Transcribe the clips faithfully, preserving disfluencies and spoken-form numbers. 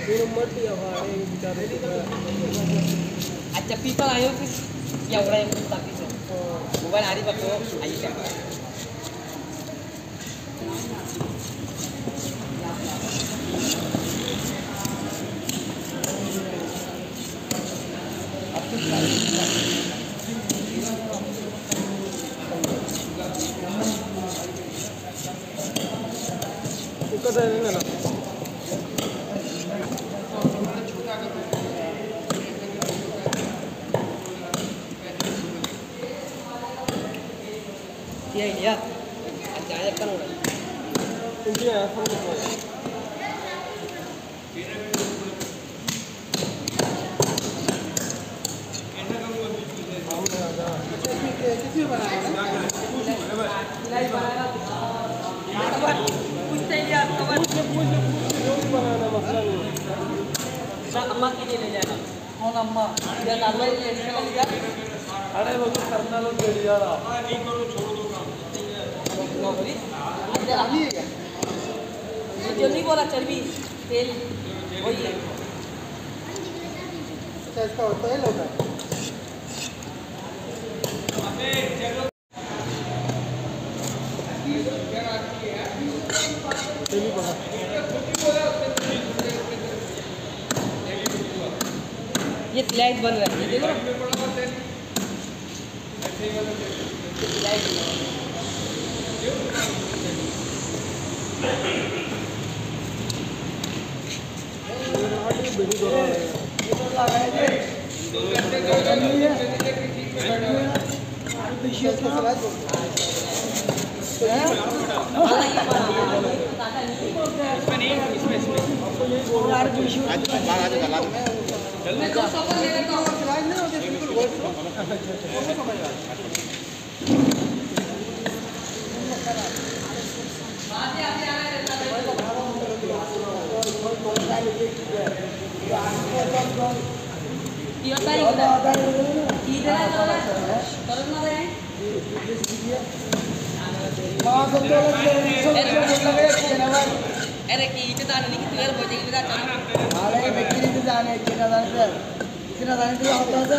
अच्छा पीपल आयो फिर या उड़ा है ताकि से मोबाइल आ रही बको आई क्या कदा है ना ये इंडिया अच्छा है कौन उड़ा इंडिया है हम किसी बनाया सिलाई बनाया कुछ नहीं लिया कवर कुछ कुछ जो भी बनाना मसला नहीं ना अम्मा के लिए ले जाना कौन अम्मा या नालवा ले लेने का लिया अरे वो तो करना लोग दे दिया नहीं करो छोड़ दो काम नौकरी अंदर आ गई है ये जो नहीं बोला चर्बी तेल वही है अच्छा इसका तेल होता है ये स्लाइड बन रहा है ये देखो स्लाइड ये होता है इधर करना है अरे की इतना दान नहीं कितने बार बजे इतना चालू अरे व्यक्ति ने जाने कितना दान से कितना दान से होता है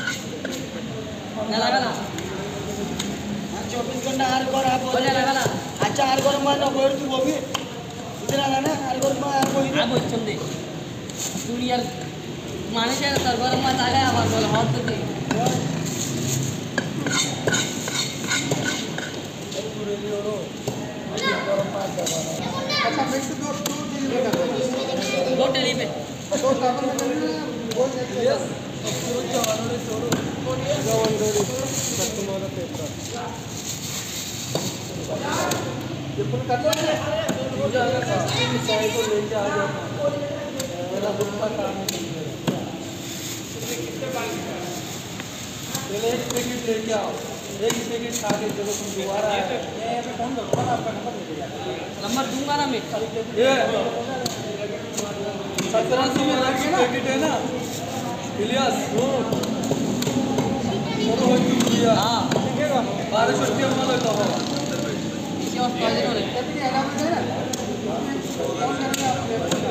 ना लगा ना चौबीस घंटा हर बार आप बोले लगा ना अच्छा हर बार मान बोल तू वो भी इतना दान है हर बार मान कोई आ बोल चंदे दुनिया माने से सरवर मत आ गया आवाज बोल हाथ दे अच्छा मिक्स दो दो दो टेली पे दो साबुन में बोल दे यस पूरा जवानों ने छोड़ो जवान दे खत्म वाला पेपर ये फुल कर लो मुझे अगर चाय को लेके आ जाओ मेरा बुक्का काम है पहले एक पैकेट लेके आओ एक पैकेट खा के चलो तुम दोबारा ये पे फोन करो ना आपका नंबर दे दिया नंबर दूंगा ना मैं ये सत्रह सौ में रख के पैकेट है ना इलियास वो वो हो गया हां ठीक है बारह सौ रुपये में लगता होगा इसी और पहले हो रहे कितनी अलाउंस है ना कौन करना है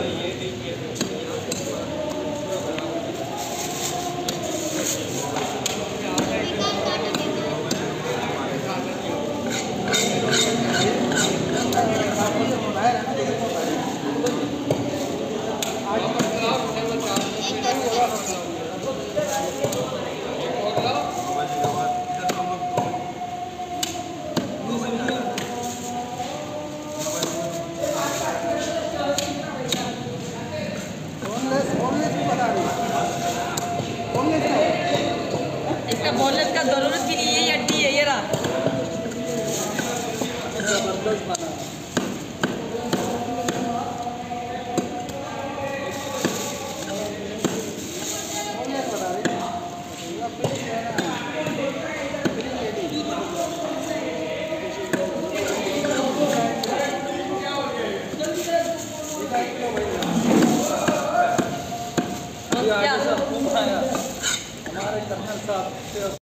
इसका बोनलेस का जरूरत भी नहीं है ये हड्डी है ये रहा जबरदस्त बना